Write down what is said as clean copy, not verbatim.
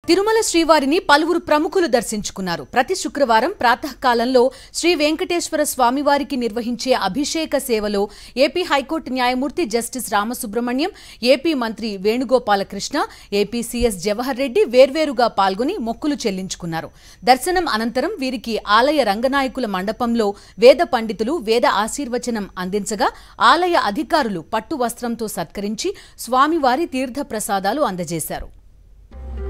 తిరుమల శ్రీవారిని పలువురు ప్రముఖులు దర్శించుకున్నారు. ప్రతి శుక్రవారం ప్రాతకాలంలో శ్రీ వెంకటేశ్వర స్వామివారికి నిర్వహించే అభిషేక సేవలో ఏపీ హైకోర్టు న్యాయమూర్తి జస్టిస్ రామసుబ్రహ్మణ్యం, ఏపీ మంత్రి వేణుగోపాలకృష్ణ, ఏపీ సీఎస్ జవహర్ రెడ్డి వేర్వేరుగా పాల్గొని మొక్కులు చెల్లించుకున్నారు. దర్శనం అనంతరం వీరికి ఆలయ రంగనాయకుల మండపంలో వేద పండితులు వేద ఆశీర్వచనం అందించగా ఆలయ అధికారులు పట్టు వస్త్రంతో సత్కరించి స్వామివారి తీర్థ ప్రసాదాలు అందజేశారు.